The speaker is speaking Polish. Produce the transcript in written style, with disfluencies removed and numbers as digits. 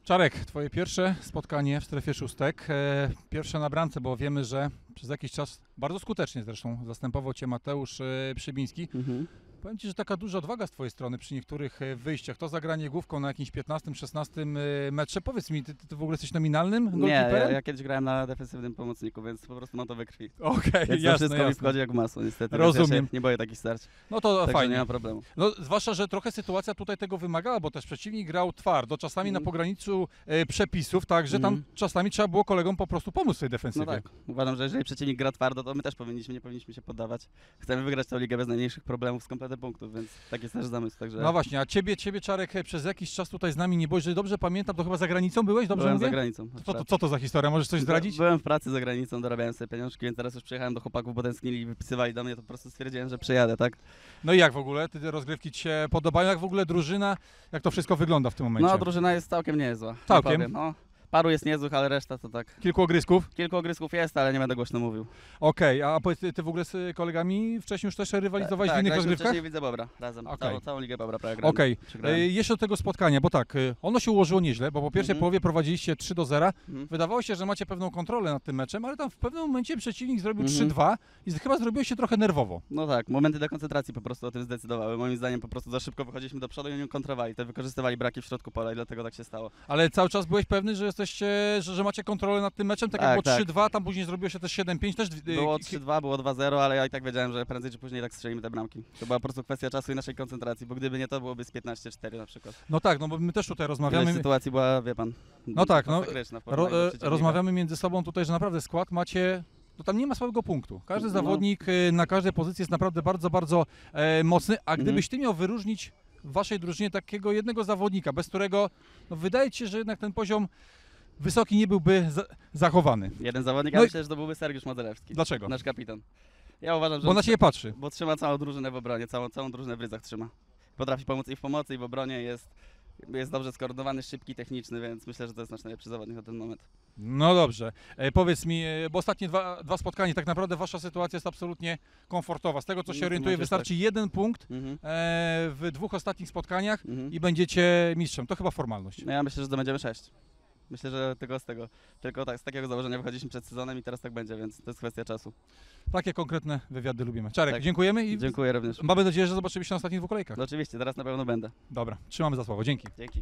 Czarek, twoje pierwsze spotkanie w strefie szóstek, pierwsze na bramce, bo wiemy, że przez jakiś czas, bardzo skutecznie zresztą, zastępował cię Mateusz Przybiński. Powiem ci, że taka duża odwaga z twojej strony przy niektórych wyjściach. To zagranie główką na jakimś 15-16 metrze. Powiedz mi, ty w ogóle jesteś nominalnym golkiperem? Nie, ja kiedyś grałem na defensywnym pomocniku, więc po prostu mam to we krwi. Okej, Więc jasne, to wszystko mi jasne. wchodzi jak masło niestety. Rozumiem. Ja się nie boję takich starć. No to Także fajnie. nie ma problemu. No, zwłaszcza, że trochę sytuacja tutaj tego wymagała, bo też przeciwnik grał twardo, czasami na pograniczu przepisów, tak, że tam czasami trzeba było kolegom po prostu pomóc w tej defensywie. No tak, uważam, że jeżeli przeciwnik gra twardo, to my też nie powinniśmy się poddawać. Chcemy wygrać tę ligę bez najmniejszych problemów z kompletem punktów, więc taki jest nasz zamysł. Także... No właśnie, a ciebie Czarek przez jakiś czas tutaj z nami nie było, jeżeli dobrze pamiętam, to chyba za granicą byłeś, dobrze Byłem mówię? za granicą. Co to za historia, możesz coś zdradzić? Byłem w pracy za granicą, dorabiałem sobie pieniążki, więc teraz już przyjechałem do chłopaków, bo tęsknili i wypisywali do mnie, to po prostu stwierdziłem, że przyjadę, tak? No i jak w ogóle? Te rozgrywki ci się podobają? Jak w ogóle drużyna? Jak to wszystko wygląda w tym momencie? No, drużyna jest całkiem niezła. Całkiem? Nie powiem, no. Paru jest niezłych, ale reszta to tak. Kilku ogrysków? Kilku ogrysków jest, ale nie będę głośno mówił. Okej, a powiedz, ty w ogóle z kolegami wcześniej już też rywalizowałeś w innych rozgrywkach? wcześniej widzę Bobra razem. Okej. Całą ligę Bobra prawie grałem. Okej, jeszcze do tego spotkania, bo tak, ono się ułożyło nieźle, bo po pierwszej połowie prowadziliście 3-0. Wydawało się, że macie pewną kontrolę nad tym meczem, ale tam w pewnym momencie przeciwnik zrobił 3-2 i chyba zrobiło się trochę nerwowo. No tak, momenty dekoncentracji po prostu o tym zdecydowały. Moim zdaniem po prostu za szybko wychodziliśmy do przodu i oni kontrowali. To wykorzystywali braki w środku pola i dlatego tak się stało. Ale cały czas byłeś pewny, że jesteście, że macie kontrolę nad tym meczem? Tak jak było 3-2, tam później zrobiło się też 7-5 też. Było 3-2, było 2-0, ale ja i tak wiedziałem, że prędzej czy później tak strzelimy te bramki. To była po prostu kwestia czasu i naszej koncentracji, bo gdyby nie to, byłoby z 15-4 na przykład. No tak, no bo my też tutaj rozmawiamy. Sytuacja była, wie pan, no tak, no, rozmawiamy między sobą tutaj, że naprawdę skład macie. No tam nie ma słabego punktu. Każdy zawodnik na każdej pozycji jest naprawdę bardzo, bardzo mocny, a gdybyś ty miał wyróżnić w waszej drużynie takiego jednego zawodnika, bez którego no, wydaje ci się, że jednak ten poziom wysoki nie byłby zachowany. Jeden zawodnik, no ja myślę, że to byłby Sergiusz Modzelewski. Dlaczego? Nasz kapitan. Ja uważam, że bo na ciebie patrzy. Bo trzyma całą drużynę w obronie, całą drużynę w ryzach trzyma. Potrafi pomóc i w pomocy, i w obronie, jest dobrze skoordynowany, szybki, techniczny, więc myślę, że to jest nasz najlepszy zawodnik na ten moment. No dobrze. Powiedz mi, bo ostatnie dwa spotkania, tak naprawdę wasza sytuacja jest absolutnie komfortowa. Z tego, co się orientuję, wystarczy jeden punkt w dwóch ostatnich spotkaniach i będziecie mistrzem. To chyba formalność. No ja myślę, że zdobędziemy 6. Myślę, że tylko tak, z takiego założenia wychodziliśmy przed sezonem i teraz tak będzie, więc to jest kwestia czasu. Takie konkretne wywiady lubimy. Czarek, dziękujemy i dziękuję również. Mamy nadzieję, że zobaczymy się na ostatnich dwóch kolejkach. No oczywiście, teraz na pewno będę. Dobra, trzymamy za słowo. Dzięki. Dzięki.